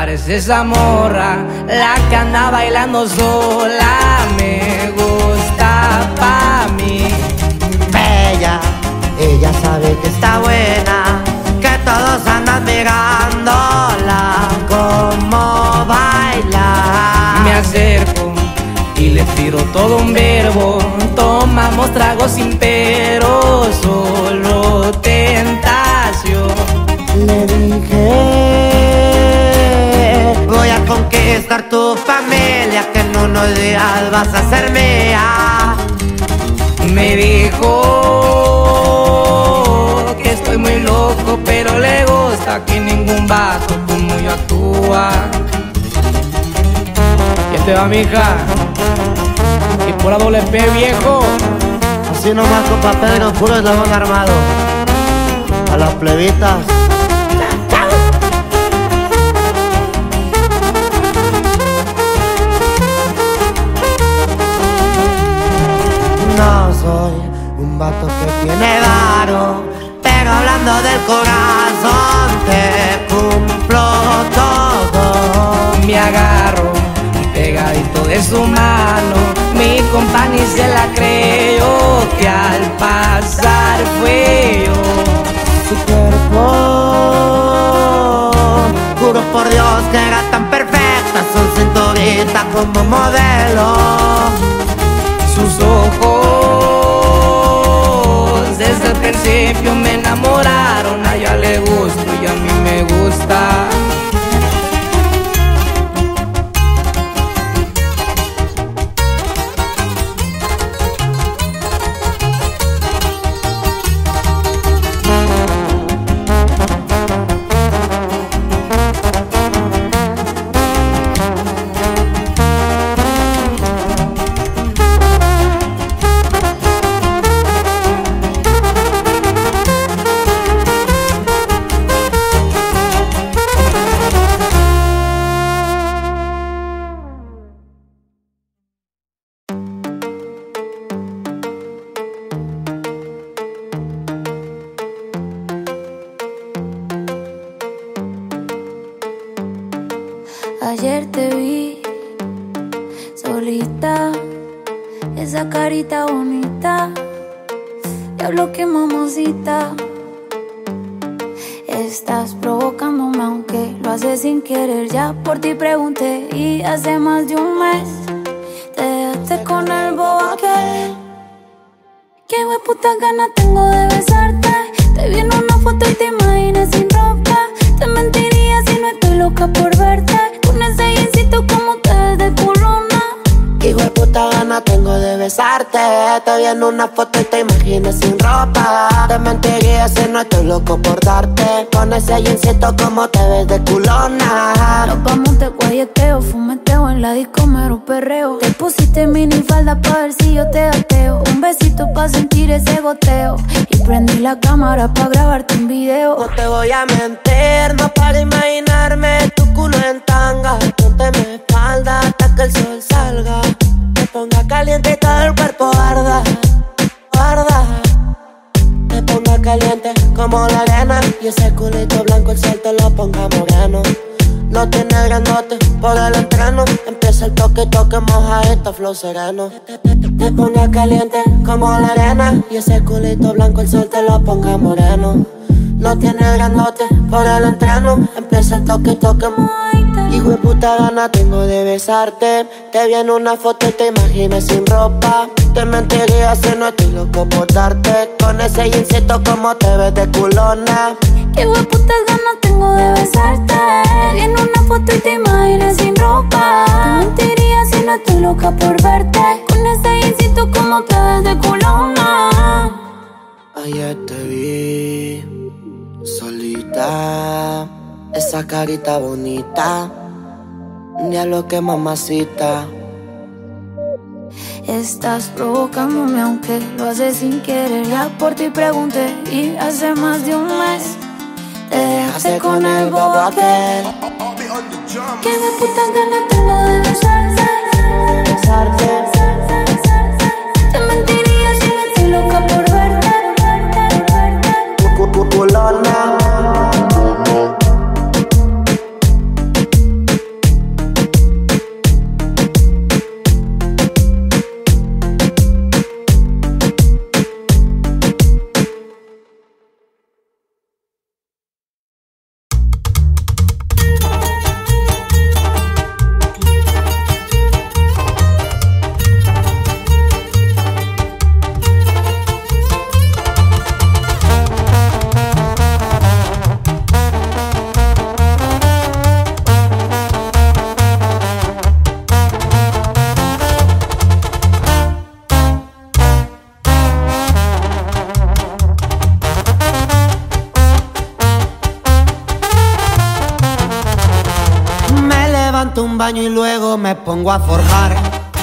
parece esa morra, la que anda bailando sola. Me gusta pa' mí. Bella, ella sabe que está buena, que todos andan mirándola como baila. Me acerco y le tiro todo un verbo. Tomamos tragos sin pero, solo tentación. Le dije, voy a conquistar tu familia, que en unos días vas a ser mía. Me dijo que estoy muy loco, pero le gusta que ningún vato como yo actúa. Y te va, mija, y por la doble P, viejo. Así nomás, compa Pedro, puro eslabón armado. A las plebitas. No soy un vato que tiene varo, pero hablando del corazón te cumplo todo. Me agarro pegadito de su mano, mi compa ni se la creyó, que al pasar fue yo. Su cuerpo, juro por Dios que era tan perfecta, su cinturita como modelo. Sus ojos desde el principio me enamoraron. A ella le gusto y a mí me gusta. Ayer te vi solita, esa carita bonita, diablo que mamacita. Estás provocándome aunque lo haces sin querer. Ya por ti pregunté y hace más de un mes te dejaste con el bobo aquel. Qué hueputa gana tengo de besarte. Te vi en una foto y te imaginé sin ropa. Te mentiría si no estoy loca por verte. Con ese jeansito como te ves de culona. Qué hijueputa gana tengo de besarte. Te vi en una foto y te imaginé sin ropa. Te mentiría si no estoy loco por darte. Con ese jeansito como te ves de culona. Nos vamos de guayeteo, fumeteo en la disco mero perreo. Te pusiste minifalda pa' ver si yo te gateo. Un besito pa' sentir ese goteo. Y prendí la cámara pa' grabarte un video. No te voy a mentir, no para imaginarme tu culo en tanga. Ponte mi espalda hasta que el sol salga. Te ponga caliente y todo el cuerpo arda, arda. Te ponga caliente como la arena. Y ese culito blanco el sol te lo ponga moreno. No tiene grandote por el entreno. Empieza el toque, toque, moja esto, flow sereno. Te ponga caliente como la arena. Y ese culito blanco el sol te lo ponga moreno. No tiene grandote por el entreno. Empieza el toque, toque, hijo de puta gana tengo de besarte. Te vi en una foto y te imaginé sin ropa. Te mentiría si no estoy loco por darte. Con ese jeansito como te ves de culona. Qué hueputas ganas tengo de besarte. Te vi en una foto y te imaginé sin ropa. Te mentiría si no estoy loca por verte. Con ese jeansito como te ves de culona. Ayer te vi solita, esa carita bonita, diablo que mamacita. Estás provocándome aunque lo haces sin querer. Ya por ti pregunté y hace más de un mes te dejaste con el bobo aquel. Qué de putas ganas tengo de besarte, besarte. Te mentiría si no estoy loca por verte. baño y luego me pongo a forjar.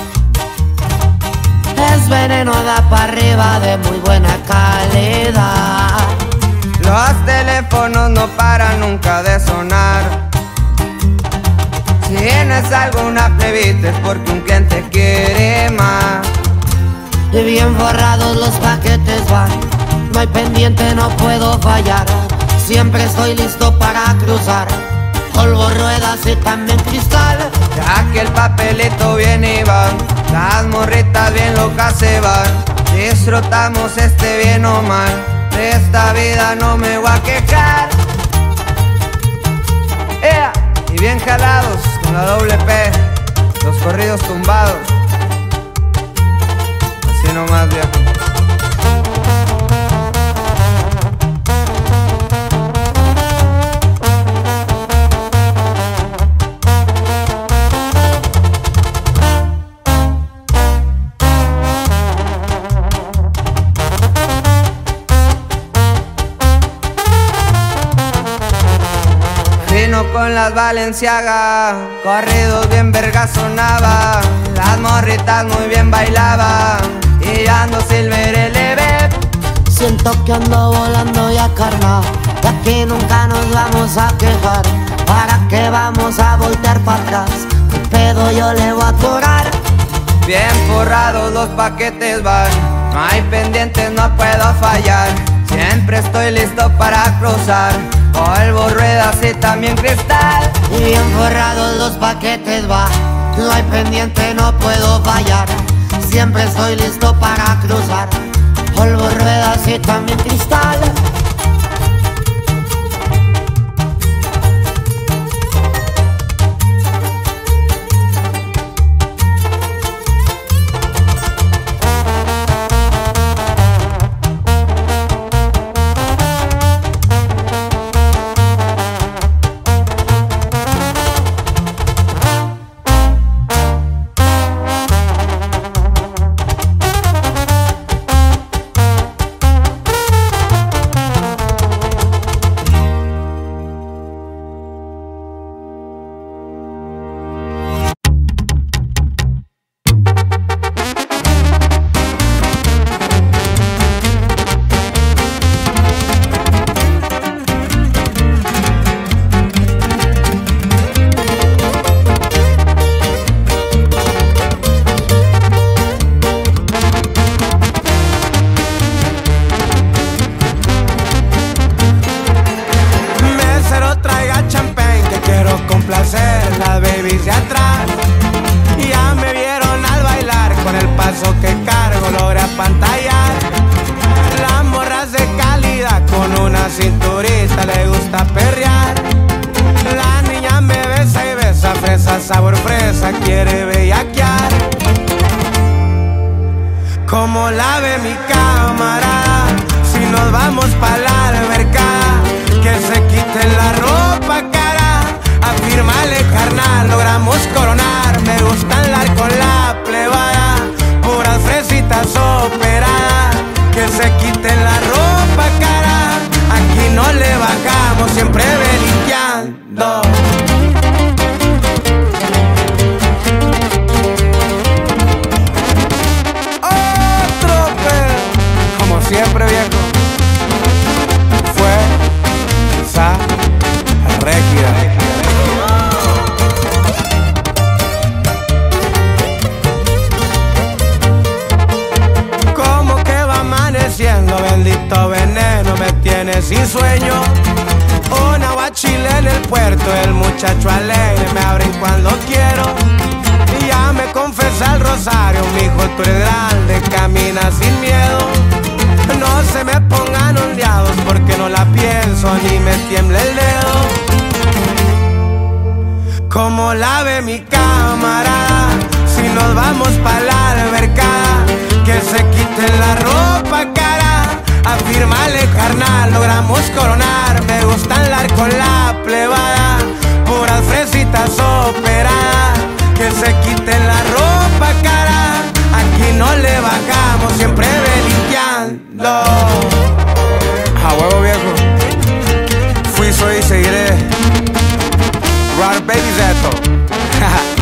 Es veneno, da para arriba de muy buena calidad. Los teléfonos no paran nunca de sonar. Si no es alguna plebita es porque un cliente quiere más. Y bien forrados los paquetes van, no hay pendiente, no puedo fallar. Siempre estoy listo para cruzar, polvo, ruedas y también cristal. Ya que el papelito viene y va, las morritas bien locas se van. Disfrutamos bien o mal, de esta vida no me voy a quejar. Y bien jalados con la doble P, los corridos tumbados. Así nomás, viejo. Vino con las Balenciaga, corridos bien verga sonaba, las morritas muy bien bailaban y ando Silver LB. Siento que ando volando ya, carnal, de aquí nunca nos vamos a quejar. ¿Para qué vamos a voltear para atrás? ¿Qué pedo yo le voy a cobrar? Bien forrados los paquetes van, no hay pendientes, no puedo fallar. Siempre estoy listo para cruzar, polvo, ruedas y también cristal. Y bien forrados los paquetes va, no hay pendiente, no puedo fallar. Siempre estoy listo para cruzar, polvo, ruedas y también cristal. Las babies de atrás ya me vieron al bailar, con el paso que cargo logré apantallar. Las morras de calidad con una cinturita le gusta perrear. La niña me besa y besa, fresa, sabor fresa, quiere bellaquear. Como la ve mi camarada, si nos vamos pa' la albercada, que se quiten la ropa cara. Afírmale, carnal, logramos coronar. Me gusta andar con la plebada, puras fresitas operadas. Que se quiten la ropa cara, aquí no le bajamos, siempre belinqueando. Otro pedo, como siempre, viejo. Fue esa regia. Bendito veneno me tiene sin sueño. Una guachile en el puerto, el muchacho alegre me abren cuando quiero. Y ya me confesa el rosario, mijo, tú eres grande, camina sin miedo. No se me pongan ondeados porque no la pienso ni me tiembla el dedo. Como la ve mi camarada, si nos vamos pa' la albercada, que se quiten la ropa cara. Afírmale, carnal, logramos coronar. Me gusta andar con la plebada, puras fresitas operadas. Que se quiten la ropa cara, aquí no le bajamos, siempre belinqueando. A huevo, viejo. Fui, soy y seguiré. Rare Baby Zeto.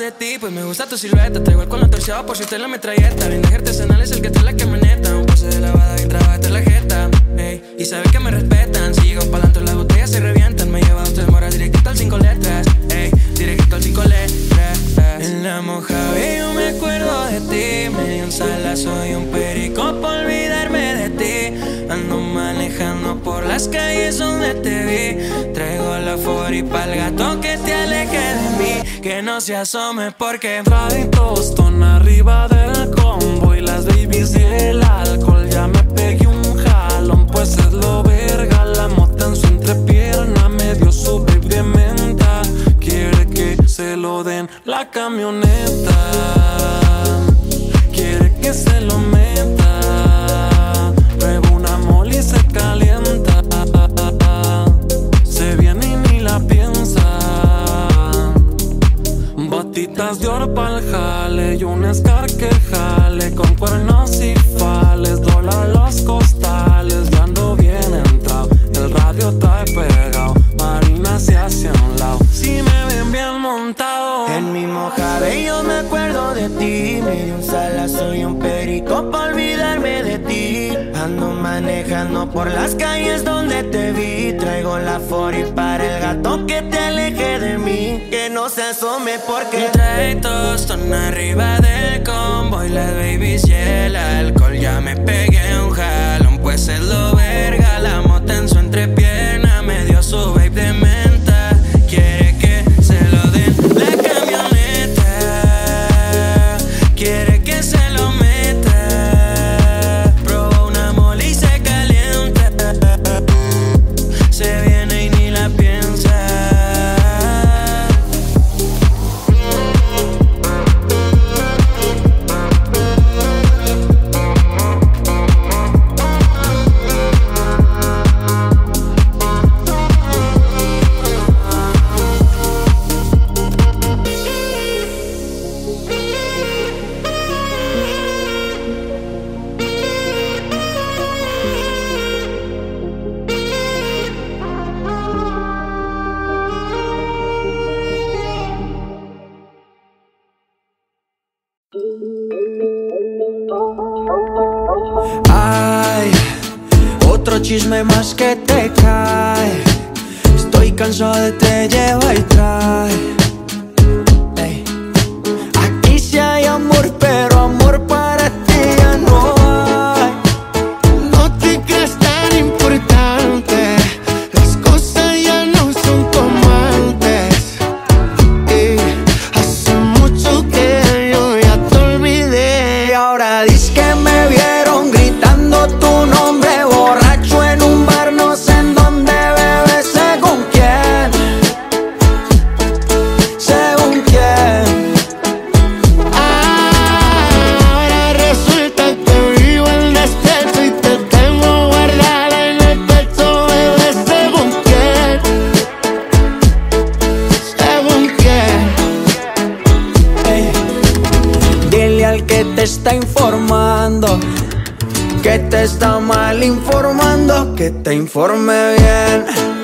de ti, pues me gusta tu silueta. Traigo el colon torciado por si usted la metralleta. Bien de artesanal es el que trae la camioneta. Un pase de lavada bien trabajada en la jeta. Ey, y sabe que me respetan. Si llego pa'lante las botellas se revientan. Me lleva usted mora directo al 5 letras. Ey, directo al 5 letras. En la Mojave yo me acuerdo de ti. Me dio un salazo y un perico por olvidarme de ti. Ando manejando por las calles donde te vi. Traigo la 40 pa'l gato que te aleje de mí. Que no se asome porque trae tostón arriba del combo y las babies y el alcohol. Ya me pegué un jalón, pues es lo verga. La mota en su entrepierna me dio su babe de menta. Quiere que se lo den la camioneta. Quiere que se lo meta. Prueba una moli y se calienta. Se viene y ni la piensa. Botitas de oro pa'l jale y un Scar que jale con cuernos y fales, dólar los costales. Ya ando bien entrado, el radio está pegado, Marina se hace a un lado. Si me ven bien montado en mi Mojave yo me acuerdo de ti. Me dio un salazo y un perico pa' olvidarme de ti. Ando manejando por las calles donde te vi. Traigo la 40 para el gato que te aleje de mí. Que no se asome porque trae tostón arriba del combo y las babies y el alcohol. Ya me pegué un jalón, pues es lo verga. La mota en su entrepierna me dio su babe de menta. Quiere que se lo den la camioneta. Quiere que se lo meta. Probó una moli y se calienta. Se viene y ni la piensa. Ay, otro chisme más que te cae. Estoy cansado de te lleva y trae. Ey. Aquí sí hay amor, pero amor para ti ya no hay. No te creas tan importante, las cosas ya no son como antes. Y hace mucho que yo ya te olvidé. Y ahora dices que me vieron gritando tu nombre borracho en un bar, no sé en dónde, bebé, según quién. Según quién. Ahora resulta que vivo en despecho y te tengo guardada en el pecho, bebé, según quién. Según quién. Ey. Dile al que te está informando que te está mal informando, que te informe bien.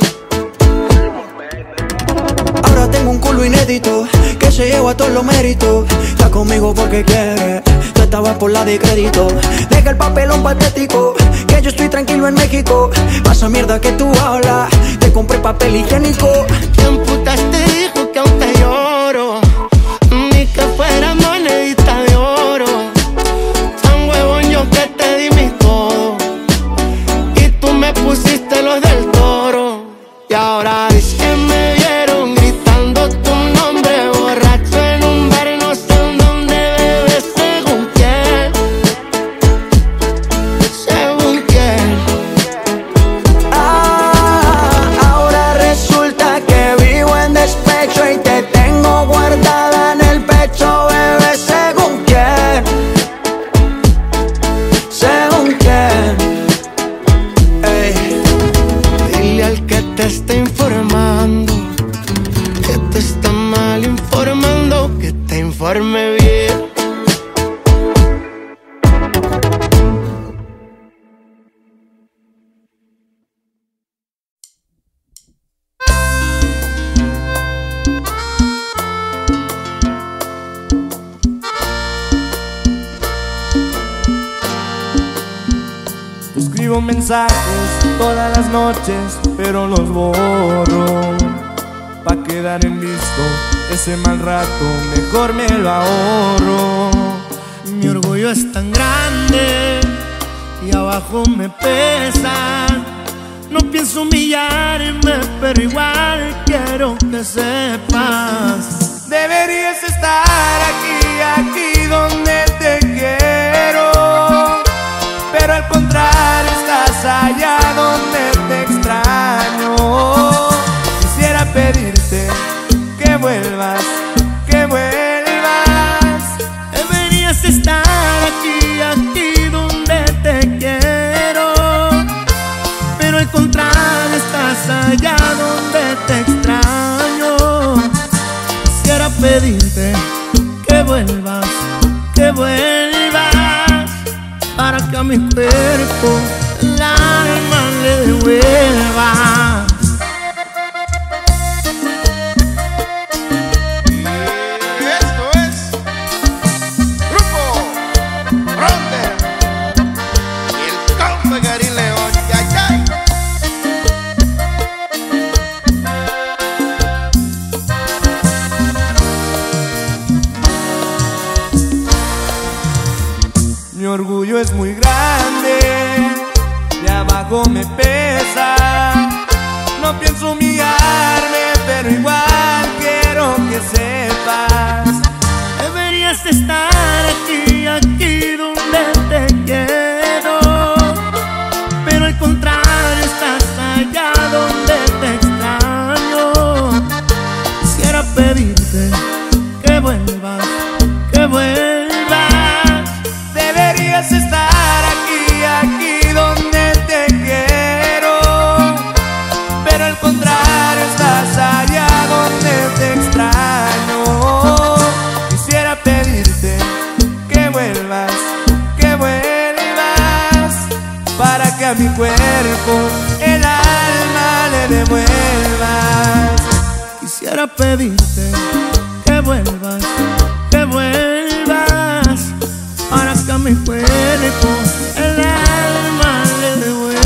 Ahora tengo un culo inédito que se lleva todos los méritos. Está conmigo porque quiere, tú estabas por la de crédito. Deja el papelón patético, que yo estoy tranquilo en México. Pasa mierda que tú hablas, te compré papel higiénico. ¿Quién putas te dijo que aún te lloro? Ni que fuera monedita de oro. Tan huevón yo que te di mi todo y tú me pusiste los del Toro. Y ahora dices que me vieron gritando tu nombre borracho en un bar, no sé en dónde, bebé, según quién. Según quién. Ahora resulta que vivo en despecho y te tengo guardada en el pecho, bebé, según quién. Según quién. Ey. Dile al que te está informando que te está mal informando, que te informe bien. escribo mensajes todas las noches, pero los borro. Pa' quedar en visto ese mal rato, mejor me lo ahorro. Mi orgullo es tan grande y abajo me pesa. No pienso humillarme, pero igual quiero que sepas. Deberías estar aquí donde te quiero, pero al contrario estás allá donde te extraño. Quisiera pedirte que vuelvas, que vuelvas. Deberías estar aquí donde te quiero, pero al contrario estás allá donde te extraño. Quisiera pedirte que vuelvas, para que a mi cuerpo el alma le devuelva. Y esto es Grupo Ronde y el Compa Gary León. ¡Yay! Mi orgullo es muy grande, de abajo me pesa. No pienso humillarme, pero igual quiero que sepas. Deberías estar aquí donde te quiero, pero al contrario estás allá donde te extraño. Quisiera pedirte que vuelvas, que vuelvas. Deberías estar aquí donde te quiero, pero al contrario estás allá donde te extraño. Quisiera pedirte que vuelvas, para que a mi cuerpo el alma le devuelvas. Quisiera pedirte que vuelvas, para que a mi cuerpo el alma le devuelvas.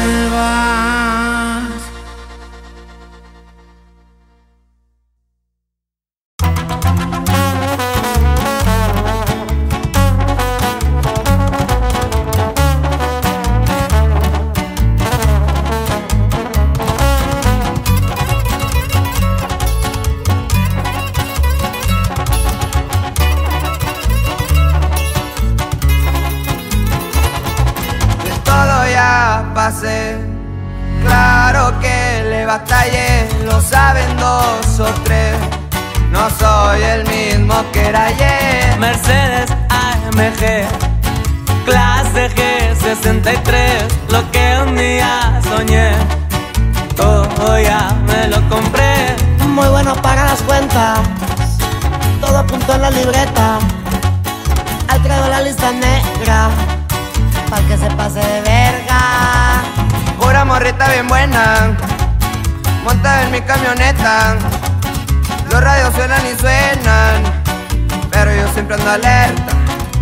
Pasé, claro que le batallé, lo saben 2 o 3. No soy el mismo que era ayer. Mercedes AMG, clase G63, lo que un día soñé, todo ya me lo compré. Muy bueno para las cuentas, todo apuntó en la libreta. Al traigo la lista negra, para que se pase de verga. Pura morrita bien buena, montada en mi camioneta. Los radios suenan y suenan, pero yo siempre ando alerta.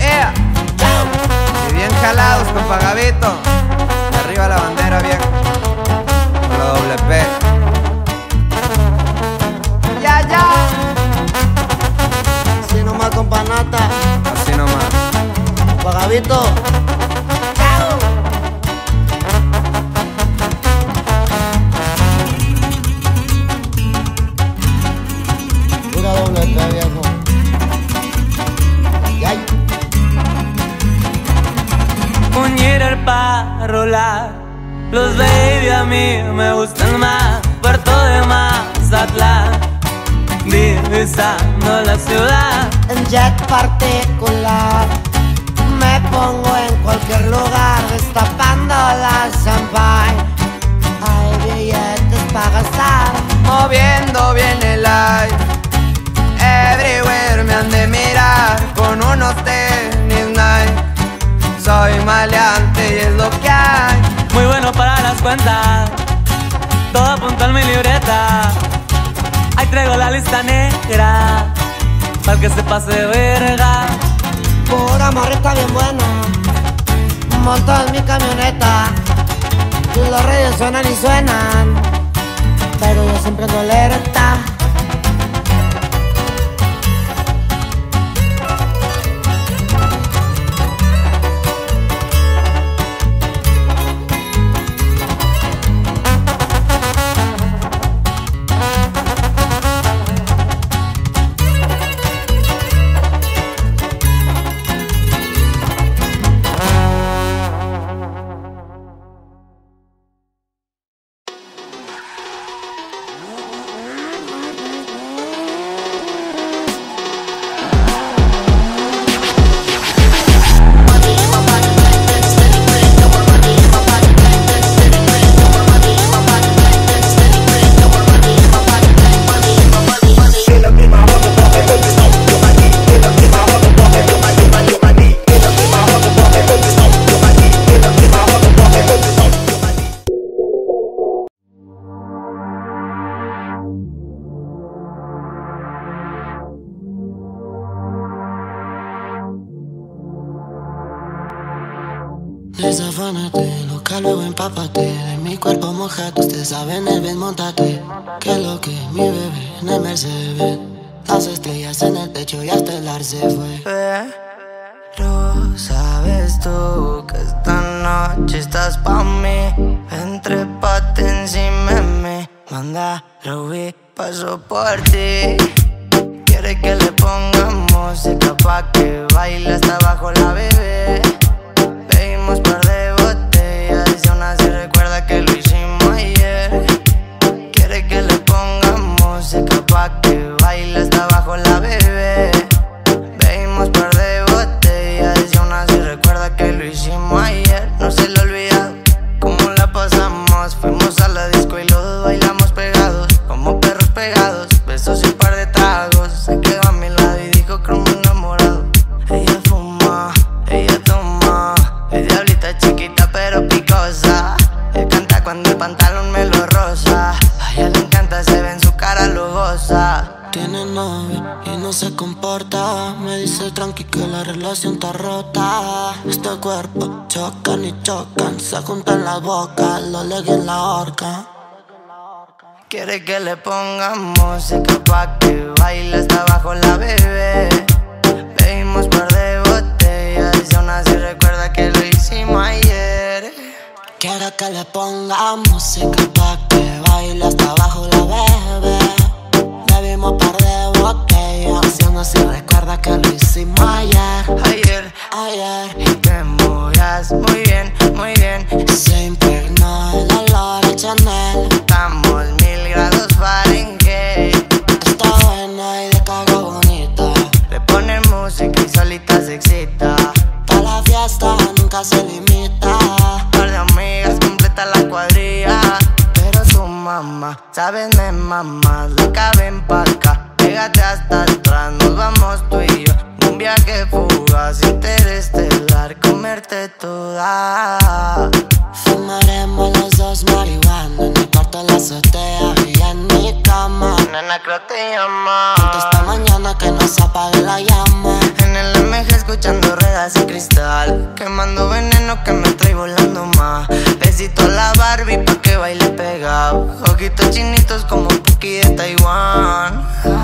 Y bien jalados con Pagavito, de arriba la bandera vieja, con la doble P. Ya. Así nomás con panata, Así nomás. Pagavito. Pura doble P, viejo. Ay. Un Jeter para rolar, los baby a mí me gustan más. Puerto de Mazatlán, divisando la ciudad. En jet particular me pongo en cualquier lugar, destapando la champagne. Hay billetes para gastar, Moviendo bien el aire, everywhere me han de mirar, con unos tenis Nike. Soy maleante y es lo que hay. Muy bueno para las cuentas, todo apunta en mi libreta. Ahí traigo la lista negra, para que se pase de verga. pura morrita bien buena, monto en mi camioneta y los radios suenan y suenan, pero yo siempre ando alerta. Desafánate, loca, luego empápate. De mi cuerpo mojate, ustedes saben el bien, montate. Que lo que mi bebé en el Mercedes. Las estrellas en el techo y hasta el ar se fue. Pero sabes tú que esta noche estás pa' mí. Entrépate encima de mí. Manda, Ruby, paso por ti. Quiere que le ponga música pa' que baile hasta abajo la bebé. Bebimos par de botellas y aún así recuerda que lo hicimos ayer. Quiere que le ponga música pa' que baile hasta abajo la bebé. Bebimos par de botellas y aún así recuerda que lo hicimos ayer. No se le olvida cómo la pasamos. Fuimos a la disco y los dos bailamos pegados, como perros pegados. Besos y un par de tragos. Se quedó a mi lado y dijo que me enamorado. Ella fuma, ella toma. Es diablita chiquita pero picosa. Él canta cuando el pantalón me lo rosa. A ella le encanta, se ve en su cara lujosa. Tiene novio y no se comporta. Me dice tranqui que la relación está rota. Este cuerpo chocan y chocan. Se juntan las bocas, lo legue en la horca. Quiere que le ponga música pa' que baile hasta abajo la bebé. Bebimos par de botellas y aún así recuerda que lo hicimos ayer. Quiere que le ponga música pa' que baile hasta abajo la bebé. Bebimos par de botellas y aún así recuerda que lo hicimos ayer. Ayer y te movías muy bien, muy bien. Se impregnó el olor a Chanel. Estamos 1000 grados Fahrenheit. Está buena y de cago bonita. Le pone música y solita se excita. Pa' la fiesta nunca se limita. Par de amigas completa la cuadrilla. Pero su mamá, sabes me mamá. Loca ven pa' acá, pégate hasta atrás. Nos vamos tú y yo en un viaje fugaz, interestelar, comerte toda. Fumaremos los dos marihuana en el cuarto de la azotea y en mi cama. Nena, creo que te llama. Esta mañana que no se apague la llama. En el MG escuchando ruedas y cristal, quemando veneno que me trae volando más. Besito a la Barbie pa' que baile pegado. Ojitos chinitos como Puki de Taiwán.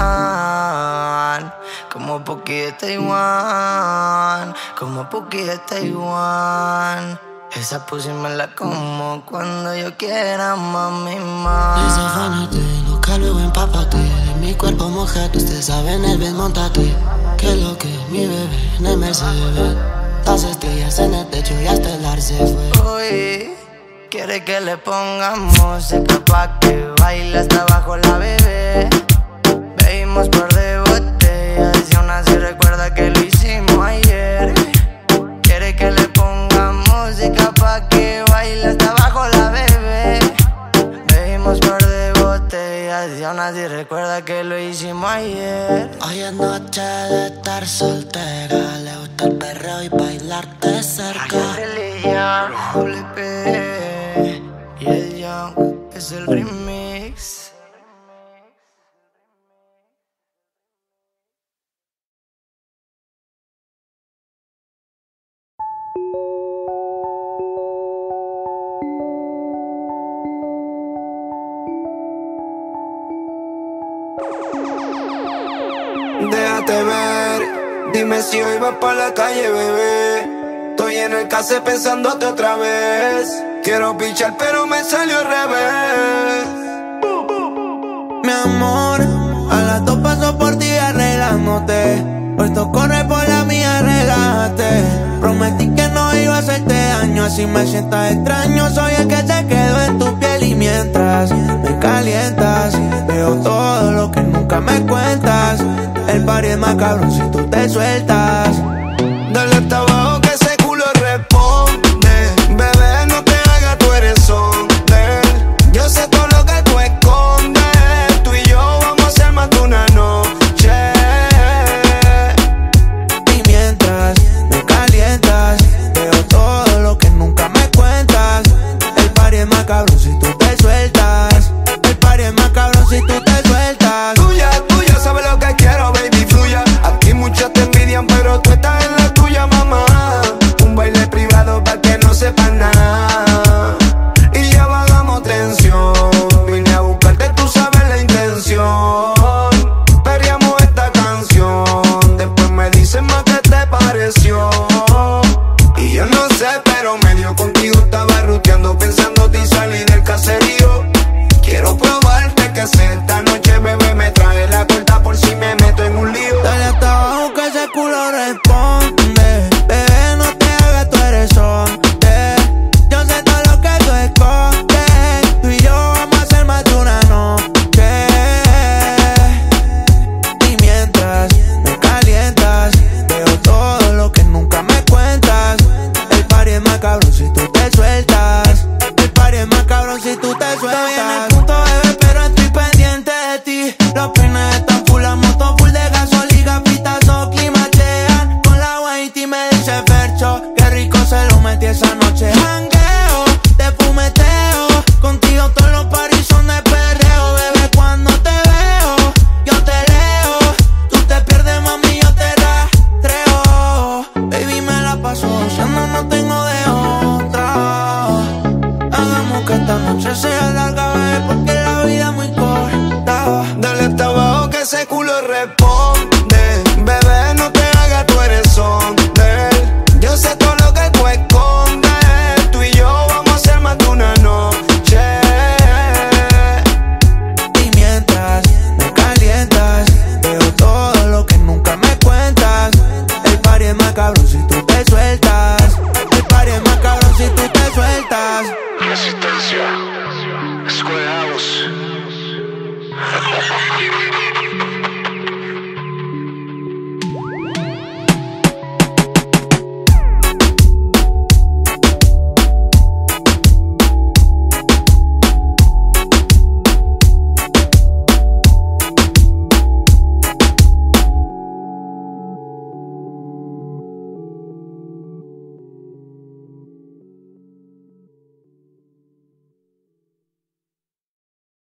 Como Puki de Taiwán. Como Puki de Taiwán. Esa pussy me la como cuando yo quiera, mami, más. Desafánate, loca, luego empápate. De mi cuerpo mojate, ustedes saben el bien, montate. Que lo que mi bebé en el Mercedes. Las estrellas en el techo y hasta el ar se fue. Uy, quiere que le ponga música pa' que baile hasta abajo la bebé. Bebimos par de botellas y aún así recuerda que lo hicimos ayer. Quiere que le ponga música pa' que baile hasta abajo la bebé. Bebimos par de botellas y aún así recuerda que lo hicimos ayer. Hoy es noche de estar soltera. Le gusta el perreo y bailarte cerca. Religión, WP y el Young es el remix. déjate ver. Dime si hoy vas pa' la calle, bebé. Estoy en el case pensándote otra vez. Quiero pichar pero me salió al revés. Mi amor, a las 2 paso por ti arreglándote. Puesto corre por la mía, relájate. Prometí que no iba a hacerte daño, así me sientas extraño. Soy el que se quedó en tu piel y mientras me calientas, veo todo lo que nunca me cuentas. El party es más cabrón si tú te sueltas. Dale hasta abajo que ese culo responde. Bebé, no te hagas, tú eres hombre. Yo sé todo lo que tú escondes. Tú y yo vamos a hacer más de una noche. Y mientras me calientas, veo todo lo que nunca me cuentas. El party es más cabrón si tú te sueltas. El party es más cabrón si tú te sueltas. Tuya, tuya, sabes lo que quiero, baby, fluya. Aquí muchos te envidian, pero tú estás en la tuya, mamá. Un baile privado pa' que no sepan nada. Y ya bajamos tensión. Vine a buscarte, tú sabes la intención. Perreamos esta canción. Después me dicen más qué te pareció. Y yo no sé, pero medio contigo estaba ruteando, pensándote y salí del caserío. Quiero probarte que sé esta noche, bebé, me trae la corta por si me meto en un lío. Dale hasta abajo que ese culo responde. Bebé, no te hagas, tú eres hombre. Yo sé todo lo que tú escondes. Tú y yo vamos a hacer más de una noche. Y mientras me calientas, veo todo lo que nunca me cuentas. El party es más cabrón si tú te sueltas. El party es más cabrón si tú te sueltas. Estoy en el punto, bebé, pero estoy pendiente de ti. Los peines están full, la moto full de gasolina, pitazo, climachean. Con la Whitey me dice Fercho, qué rico se lo metí esa noche. Jangueo, te fumeteo, contigo todos los paris son de perreo. Bebé, cuando te veo, yo te leo. Tú te pierdes, mami, yo te rastreo. Baby, me la paso gozando, no tengo de otra. Hagamos que esta noche sea larga, bebé, porque la vida es muy corta. Dale hasta abajo que ese culo responde.